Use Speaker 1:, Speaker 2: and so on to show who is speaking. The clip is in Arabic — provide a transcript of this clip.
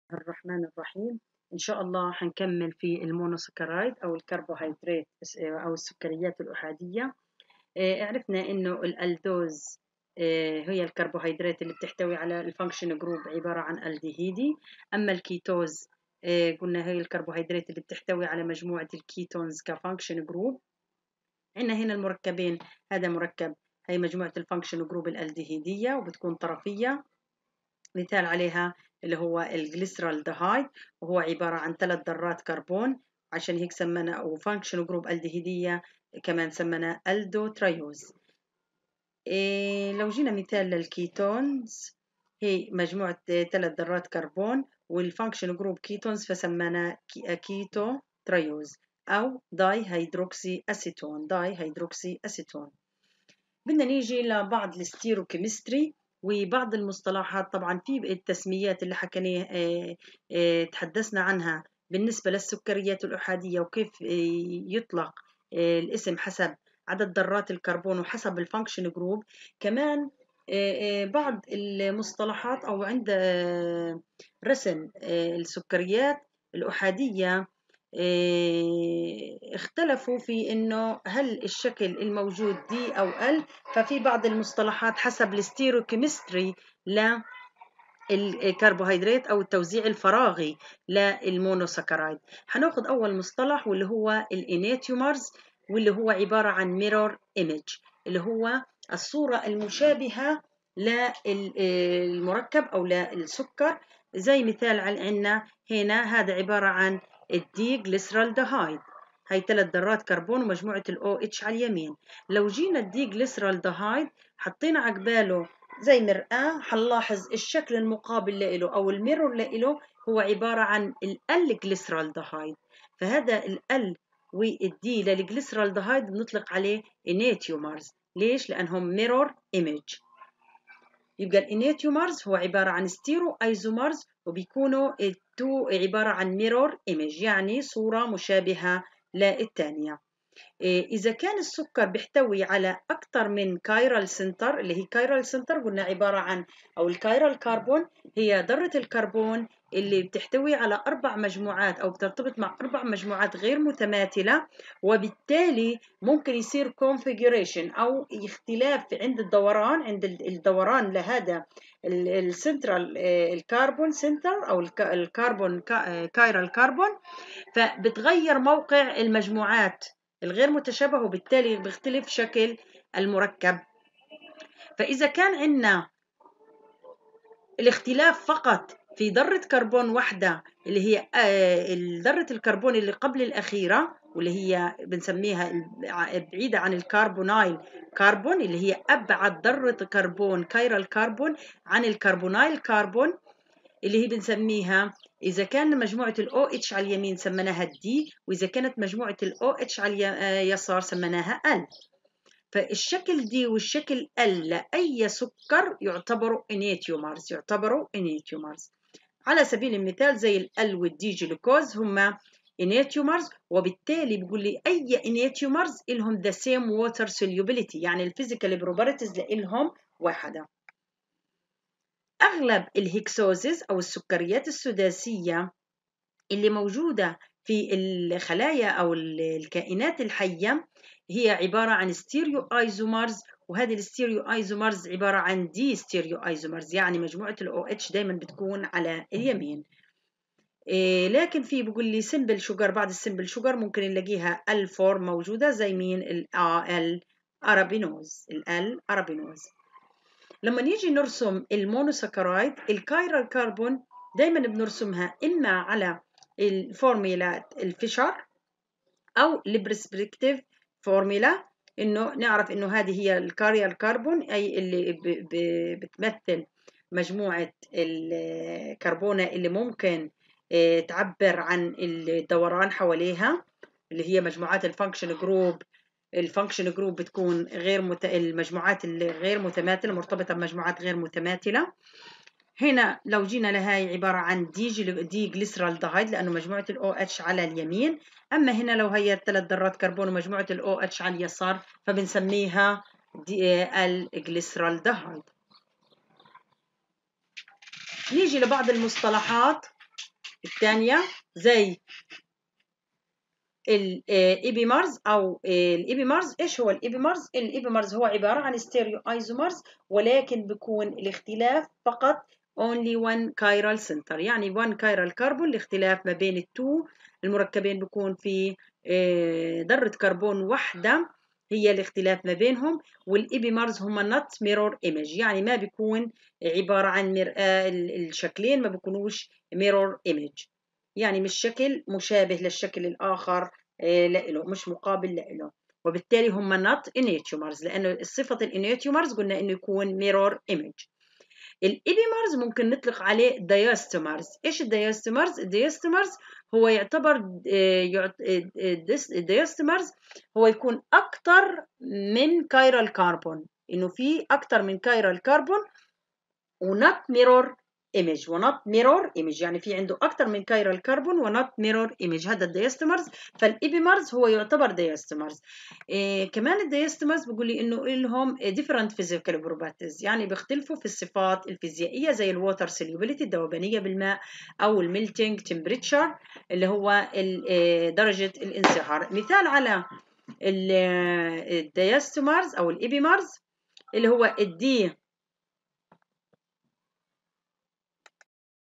Speaker 1: الرحمن الرحيم. إن شاء الله حنكمل في المونوسكرايد أو الكربوهيدرات أو السكريات الأحادية. عرفنا إنه الألدوز هي الكربوهيدرات اللي بتحتوي على الفانكشن جروب عبارة عن الديهيدي. أما الكيتوز قلنا هي الكربوهيدرات اللي بتحتوي على مجموعة الكيتونز كفانكشن جروب. عندنا هنا المركبين، هذا مركب هي مجموعة الفانكشن جروب الألديهيدية وبتكون طرفية، مثال عليها اللي هو الجليسرالدهايد، وهو عبارة عن 3 ذرات كربون، عشان هيك سمنا أو فانكشن جروب الدهيدية كمان سمنا الدوتريوز. لو جينا مثال للكيتونز، هي مجموعة 3 ذرات كربون والفانكشن جروب كيتونز فسمنا كيتو تريوز أو داي هيدروكسي أسيتون. بدنا نيجي لبعض الستيروكيمستري وبعض المصطلحات. طبعا في التسميات اللي حكينا تحدثنا عنها بالنسبة للسكريات الأحادية وكيف يطلق الاسم حسب عدد ذرات الكربون وحسب الفانكشن جروب. كمان بعض المصطلحات أو عند رسم السكريات الأحادية اختلفوا في إنه هل الشكل الموجود دي أو ال. ففي بعض المصطلحات حسب الستيروكيمستري للكربوهيدرات أو التوزيع الفراغي للمونوساكرايد. هناخد أول مصطلح واللي هو الإنيتيومرز، واللي هو عبارة عن ميرور إيميج، اللي هو الصورة المشابهة للمركب أو للسكر. زي مثال عنا هنا، هذا عبارة عن الدي جليسرالدهايد، هي 3 ذرات كربون ومجموعة الأو اتش على اليمين. لو جينا الدي جليسرالدهايد حطينا عقباله زي مرآة، حنلاحظ الشكل المقابل له أو الميرور له هو عبارة عن الجليسرالدهايد. فهذا ال والدي للجليسرالدهايد بنطلق عليه انيتيومرز. ليش؟ لأنهم ميرور ايميج. يبقى الانيتيومرز هو عبارة عن ستيرو ايزومرز، وبيكونوا التو عبارة عن ميرور ايميج، يعني صورة مشابهة للثانية. إذا كان السكر بيحتوي على أكثر من كايرال سنتر، اللي هي كايرال سنتر قلنا عبارة عن أو الكايرال كربون هي ذرة الكربون اللي بتحتوي على 4 مجموعات أو بترتبط مع 4 مجموعات غير متماثلة، وبالتالي ممكن يصير configuration أو اختلاف عند الدوران، عند الدوران لهذا السنترال الكربون سنتر أو الكربون كايرال كربون، فبتغير موقع المجموعات الغير متشابه وبالتالي بيختلف شكل المركب. فإذا كان عندنا الاختلاف فقط في ذرة كربون واحدة اللي هي ذرة الكربون اللي قبل الأخيرة واللي هي بنسميها بعيدة عن الكربونايل كربون، اللي هي أبعد ذرة كربون كايرال كربون عن الكربونايل كربون، اللي هي بنسميها إذا كان مجموعة ال OH على اليمين سميناها D، وإذا كانت مجموعة ال OH على اليسار سميناها L. فالشكل D والشكل L لأي سكر يعتبروا انيتيومرز. على سبيل المثال زي ال L والدي جلوكوز هما انيتيومرز، وبالتالي بيقول لي أي انيتيومرز إلهم the same water solubility، يعني الفيزيكال بروبرتيز لإلهم واحدة. أغلب الهكسوزز أو السكريات السداسية اللي موجودة في الخلايا أو الكائنات الحية هي عبارة عن ستيريو ايزومرز، وهذه الستيريو ايزومرز عبارة عن دي ستيريو ايزومرز، يعني مجموعة ال OH دايما بتكون على اليمين. لكن في بقول لي سمبل شوجر، بعد السمبل شوجر ممكن نلاقيها الفورم موجودة زي مين؟ الأرابينوز. لما نيجي نرسم المونوساكرايد الكايرال كربون دايما بنرسمها إما على الفورميلا الفيشر أو البرسبكتيف فورميلا، إنه نعرف إنه هذه هي الكايرال كربون أي اللي بتمثل مجموعة الكربونة اللي ممكن تعبر عن الدوران حواليها، اللي هي مجموعات الفانكشن جروب. الفانكشن جروب بتكون المجموعات الغير متماثلة مرتبطة بمجموعات غير متماثلة. هنا لو جينا لهاي عبارة عن دي جليسرالدهايد لأنه مجموعة ال OH على اليمين، أما هنا لو هي 3 ذرات كربون ومجموعة ال OH على اليسار فبنسميها الجليسرالدهايد. نيجي لبعض المصطلحات الثانية زي الإيبيمرز أو الإيبيمرز. إيش هو الإيبيمرز؟ الإيبيمرز هو عبارة عن ستيريو ايزومرز، ولكن بيكون الاختلاف فقط only one chiral center، يعني one chiral carbon. الاختلاف ما بين التو المركبين بيكون في ذرة كربون واحدة، هي الاختلاف ما بينهم. والإيبيمرز هم not mirror image، يعني ما بيكون عبارة عن مرآة، الشكلين ما بيكونوش mirror image، يعني مش شكل مشابه للشكل الآخر لإله، مش مقابل لإله. وبالتالي هم not enantiomers، لأنه صفة الانيوتيومرز قلنا إنه يكون mirror image. الإيبيمرز ممكن نطلق عليه دايستومرز. إيش الدايستومرز؟ الدايستومرز هو يعتبر الدايستومرز هو يكون أكتر من كايرال كربون، إنه في أكتر من كايرال كربون ونوت ميرور ايمج. ونوت ميرور ايمج يعني في عنده اكثر من كايرال كربون ونوت ميرور ايمج، هذا الدايستمرز. فالايبيمرز هو يعتبر دايستمرز. كمان الدايستمرز بيقول لي انه لهم ديفرنت فيزيكال بروبرتيز، يعني بيختلفوا في الصفات الفيزيائيه زي الووتر سوليبيليتي الذوبانيه بالماء، او الميلتينج تمبريتشر اللي هو درجه الانصهار. مثال على الدايستمرز او الايبيمرز اللي هو الدي